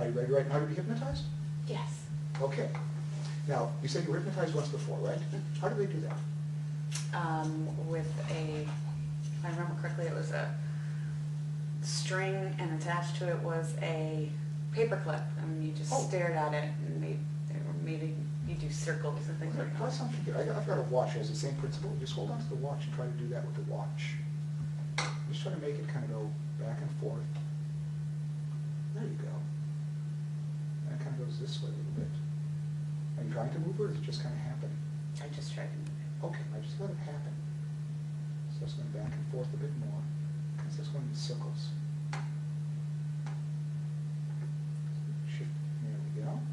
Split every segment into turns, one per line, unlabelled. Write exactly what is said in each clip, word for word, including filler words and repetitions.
Are you ready right now to be hypnotized?
Yes.
Okay. Now, you said you were hypnotized once before, right? How did they do that?
Um, with a, if I remember correctly, it was a string, and attached to it was a paper clip, and you just
Oh.
stared at it, and made, they were making you do circles and things
Okay,
like
try
that.
something here. I got- I've got a watch. It has the same principle. Just hold on to the watch and try to do that with the watch. Just try to make it kind of go back and forth. There you go. And it kind of goes this way a little bit. Are you trying to move it, or is it just kind of happening?
I just tried to move it.
Okay, I just let it happen. So it's going back and forth a bit more. It's just going in circles. Shift. There we go.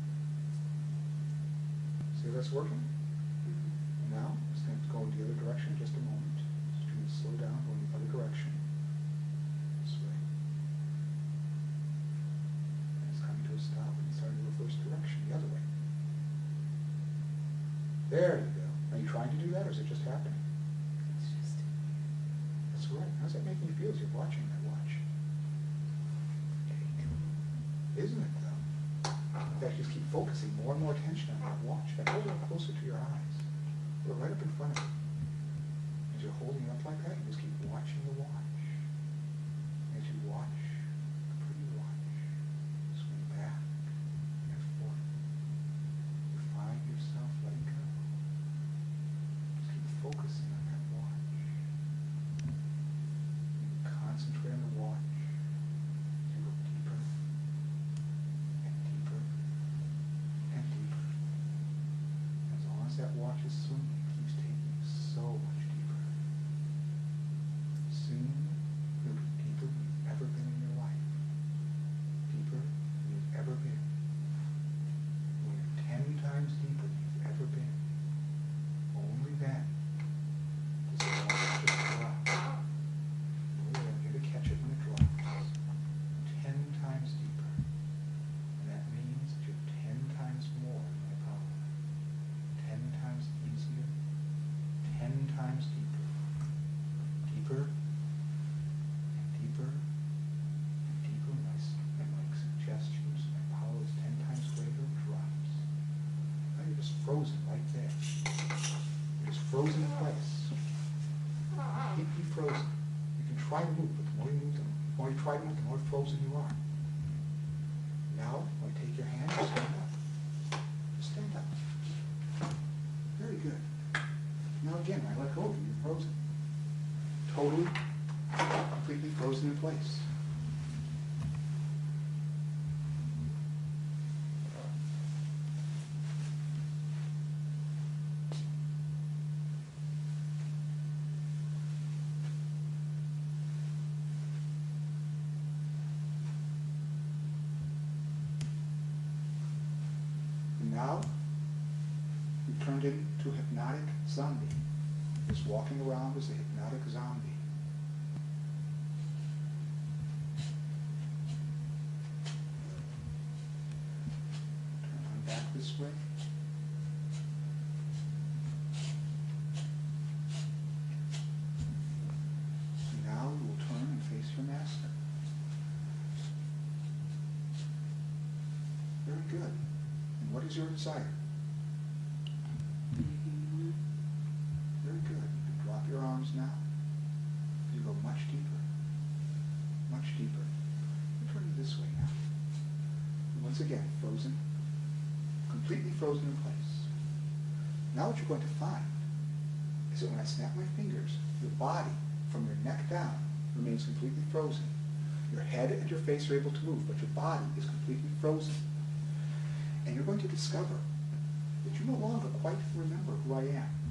See that's working? And now it's going to go in the other direction in just a moment. It's going to slow down, go in the other direction. This way. And it's coming to a stop and it's starting to reverse direction the other way. There you go. Are you trying to do that, or is it just happening?
It's just,
That's right. How's that making you feel as you're watching that watch?
very cool.
Isn't it, though? In fact, just keep focusing more and more attention on that watch. In fact, hold it closer to your eyes. Hold it right up in front of you. As you're holding it up like that, you just keep watching the watch. As you watch the pretty watch swing back and forth, you find yourself letting go. Just keep focusing on that watch. You concentrate on the watch. You go deeper and deeper and deeper. As long as that watch is swinging, it keeps taking you so much deeper. Soon, you'll be deeper than you've ever been in your life. Deeper than you've ever been. When you're ten times deeper than you've ever been, only then does the watch just drop. Only then you're to catch it when it drops. Ten times deeper. And that means that you're ten times more in my power. Ten times easier. Ten times deeper. Deeper and deeper and deeper. My, s- and my suggestions, my power is ten times greater, it drops. Now you're just frozen right there. You're just frozen in place. Keep you frozen. You can try to move, but the more you move, the more you try to move, the more frozen you are. Now, when I take your hand, just stand up. Just stand up. Very good. Now again, when I let go of you, you're frozen. Totally, completely frozen in place. And now, you've turned into a hypnotic zombie. Just walking around as a hypnotic zombie. Turn on back this way. And now you will turn and face your master. Very good. And what is your desire? Very good. You can drop your arms now. You go much deeper. Much deeper. You turn it this way now. And once again, frozen. Completely frozen in place. Now what you're going to find is that when I snap my fingers, your body, from your neck down, remains completely frozen. Your head and your face are able to move, but your body is completely frozen. And you're going to discover that you no longer quite remember who I am.